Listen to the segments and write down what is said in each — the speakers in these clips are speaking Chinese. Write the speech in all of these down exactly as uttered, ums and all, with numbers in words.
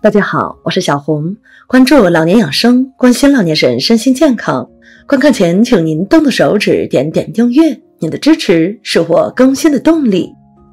大家好，我是小红，关注老年养生，关心老年人身心健康。观看前请您动动手指点点订阅，您的支持是我更新的动力。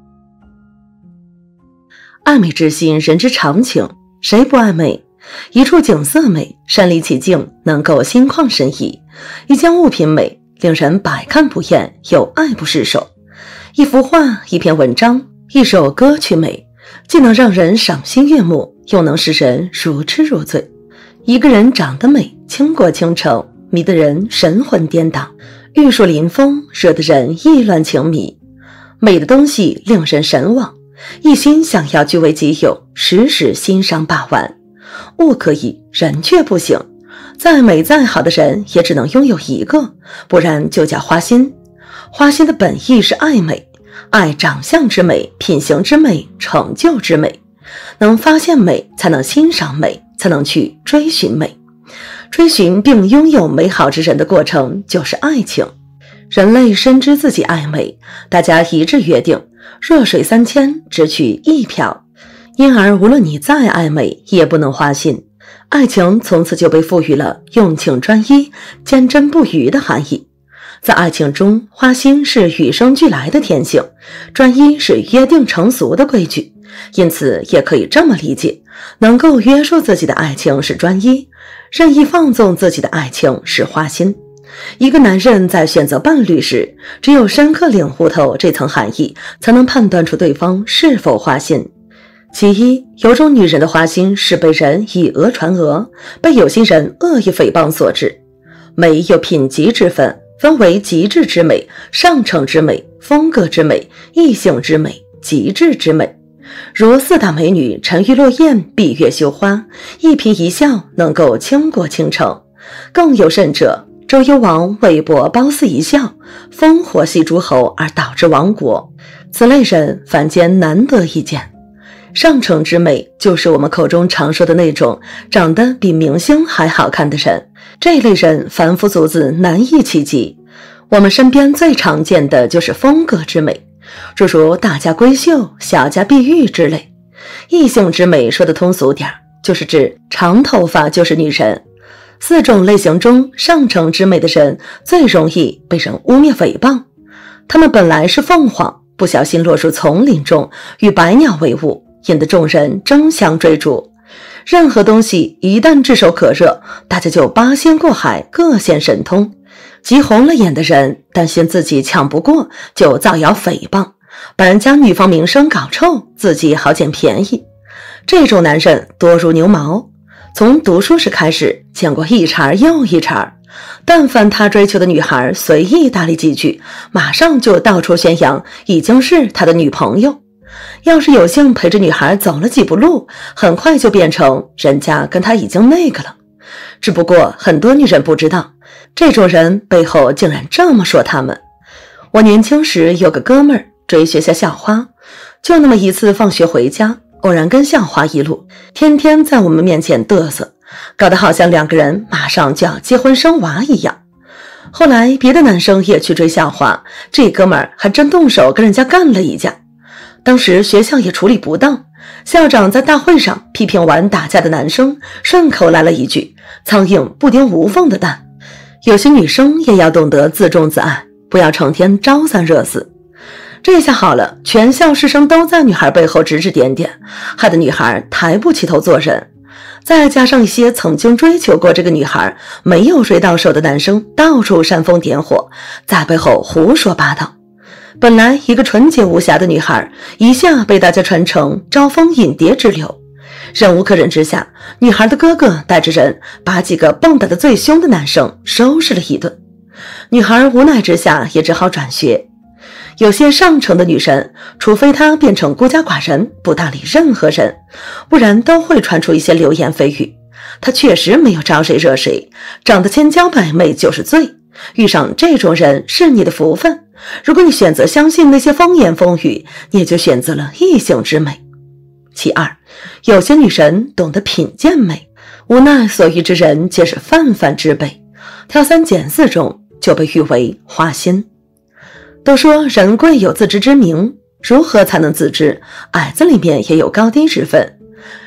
爱美之心，人之常情，谁不爱美？一处景色美，身临其境，能够心旷神怡；一件物品美，令人百看不厌，又爱不释手。一幅画，一篇文章，一首歌曲美，既能让人赏心悦目，又能使人如痴如醉。一个人长得美，倾国倾城，迷得人神魂颠倒，玉树临风，惹得人意乱情迷。美的东西令人神往，一心想要据为己有，时时欣赏把玩。物可以，人却不行。再美再好的人也只能拥有一个，不然就叫花心。花心的本意是爱美，爱长相之美，品行之美，成就之美。能发现美，才能欣赏美，才能去追寻美。追寻并拥有美好之人的过程就是爱情。人类深知自己爱美，大家一致约定，弱水三千，只取一瓢。因而无论你再爱美，也不能花心。爱情从此就被赋予了用情专一、坚贞不渝的含义。在爱情中，花心是与生俱来的天性，专一是约定成俗的规矩。因此也可以这么理解，能够约束自己的爱情是专一，任意放纵自己的爱情是花心。一个男人在选择伴侣时，只有深刻领悟透这层含义，才能判断出对方是否花心。其一，有种女人的花心是被人以讹传讹，被有心人恶意诽谤所致。美有品级之分，分为极致之美、上乘之美、风格之美、异性之美、极致之美。如四大美女沉鱼落雁，闭月羞花，一颦一笑能够倾国倾城。更有甚者，周幽王韦伯褒姒一笑，烽火戏诸侯而导致亡国。此类人凡间难得一见。上乘之美就是我们口中常说的那种长得比明星还好看的人，这类人凡夫俗子难以企及。我们身边最常见的就是风格之美，诸如大家闺秀、小家碧玉之类。异性之美说的通俗点，就是指长头发就是女人。四种类型中，上乘之美的人最容易被人污蔑诽谤。他们本来是凤凰，不小心落入丛林中，与百鸟为伍，引得众人争相追逐。任何东西一旦炙手可热，大家就八仙过海，各显神通。急红了眼的人担心自己抢不过，就造谣诽谤，把人家女方名声搞臭，自己好捡便宜。这种男人多如牛毛，从读书时开始见过一茬又一茬，但凡他追求的女孩随意搭理几句，马上就到处宣扬已经是他的女朋友。要是有幸陪着女孩走了几步路，很快就变成人家跟他已经那个了。只不过很多女人不知道，这种人背后竟然这么说他们。我年轻时有个哥们儿追学校校花，就那么一次放学回家，偶然跟校花一路，天天在我们面前嘚瑟，搞得好像两个人马上就要结婚生娃一样。后来别的男生也去追校花，这哥们儿还真动手跟人家干了一架。当时学校也处理不当，校长在大会上批评完打架的男生，顺口来了一句：苍蝇不叮无缝的蛋。有些女生也要懂得自重自爱，不要成天招三惹四。这下好了，全校师生都在女孩背后指指点点，害得女孩抬不起头做人。再加上一些曾经追求过这个女孩没有追到手的男生，到处煽风点火，在背后胡说八道。本来一个纯洁无瑕的女孩，一下被大家传成招蜂引蝶之流。忍无可忍之下，女孩的哥哥带着人把几个蹦跶的最凶的男生收拾了一顿。女孩无奈之下也只好转学。有些上乘的女神，除非她变成孤家寡人，不搭理任何人，不然都会传出一些流言蜚语。她确实没有招谁惹谁，长得千娇百媚就是罪。遇上这种人是你的福分，如果你选择相信那些风言风语，你也就选择了异性之美。其二，有些女人懂得品鉴美，无奈所遇之人皆是泛泛之辈，挑三拣四中就被誉为花心。都说人贵有自知之明，如何才能自知？矮子里面也有高低之分。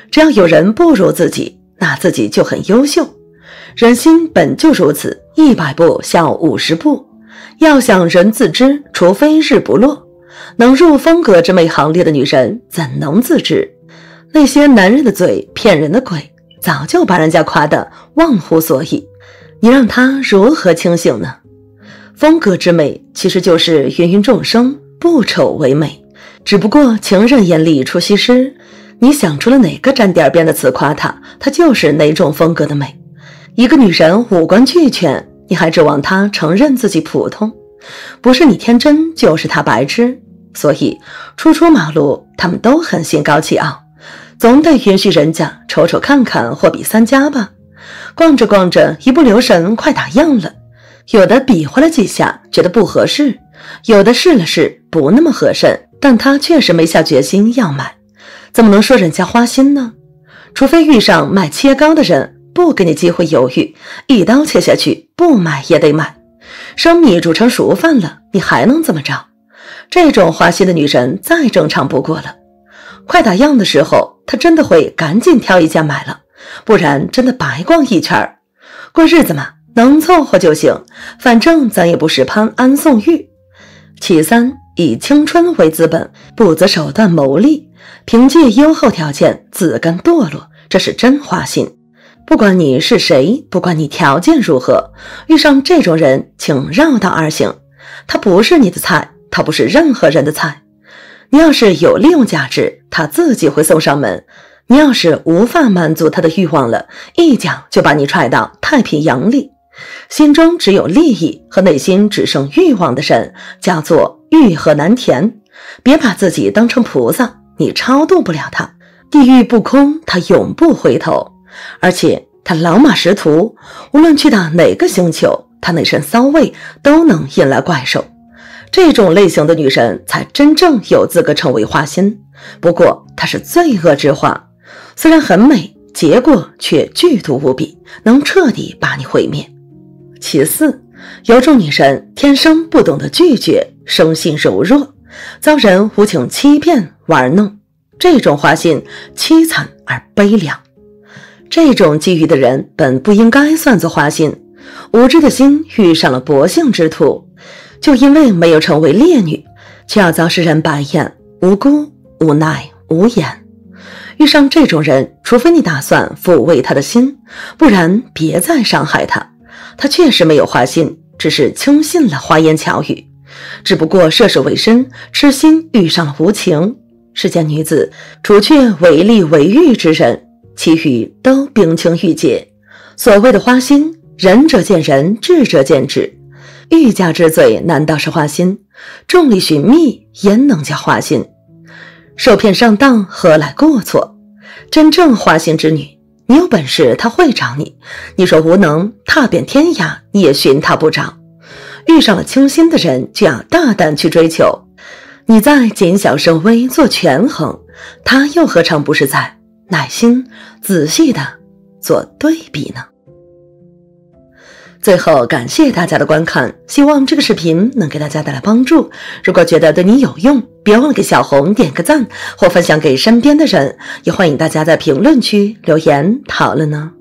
只要有人不如自己，那自己就很优秀。人心本就如此，一百步笑五十步。要想人自知，除非日不落。能入风格之美行列的女人，怎能自知？那些男人的嘴，骗人的鬼，早就把人家夸得忘乎所以。你让他如何清醒呢？风格之美，其实就是芸芸众生，不丑为美。只不过情人眼里出西施，你想出了哪个沾点边的词夸她，她就是哪种风格的美。一个女人五官俱全，你还指望她承认自己普通？不是你天真，就是她白痴。所以初出马路，他们都很心高气傲，总得允许人家瞅瞅看看，货比三家吧。逛着逛着，一不留神快打烊了。有的比划了几下，觉得不合适；有的试了试，不那么合适，但他确实没下决心要买。怎么能说人家花心呢？除非遇上卖切糕的人，不给你机会犹豫，一刀切下去，不买也得买。生米煮成熟饭了，你还能怎么着？这种花心的女人再正常不过了。快打烊的时候，她真的会赶紧挑一件买了，不然真的白逛一圈。过日子嘛，能凑合就行，反正咱也不是潘安宋玉。其三，以青春为资本，不择手段谋利，凭借优厚条件自甘堕落，这是真花心。不管你是谁，不管你条件如何，遇上这种人，请绕道而行。他不是你的菜，他不是任何人的菜。你要是有利用价值，他自己会送上门；你要是无法满足他的欲望了，一脚就把你踹到太平洋里。心中只有利益和内心只剩欲望的人，叫做欲壑难填。别把自己当成菩萨，你超度不了他。地狱不空，他永不回头。而且他老马识途，无论去到哪个星球，他那身骚味都能引来怪兽。这种类型的女人才真正有资格成为花心。不过她是罪恶之花，虽然很美，结果却剧毒无比，能彻底把你毁灭。其四，有种女人天生不懂得拒绝，生性柔弱，遭人无情欺骗玩弄，这种花心凄惨而悲凉。这种觊觎的人本不应该算作花心，无知的心遇上了薄幸之徒，就因为没有成为烈女，却要遭世人白眼，无辜无奈无言。遇上这种人，除非你打算抚慰他的心，不然别再伤害他。他确实没有花心，只是轻信了花言巧语，只不过涉世未深，痴心遇上了无情。世间女子，除却唯利唯欲之人，其余都冰清玉洁。所谓的花心，仁者见仁，智者见智。欲加之罪难道是花心？众里寻觅焉能叫花心？受骗上当何来过错？真正花心之女，你有本事她会找你，你说无能，踏遍天涯你也寻她不着。遇上了倾心的人，就要大胆去追求。你在谨小慎微做权衡，他又何尝不是在耐心仔细的做对比呢？最后感谢大家的观看，希望这个视频能给大家带来帮助。如果觉得对你有用，别忘了给小红点个赞或分享给身边的人，也欢迎大家在评论区留言讨论呢。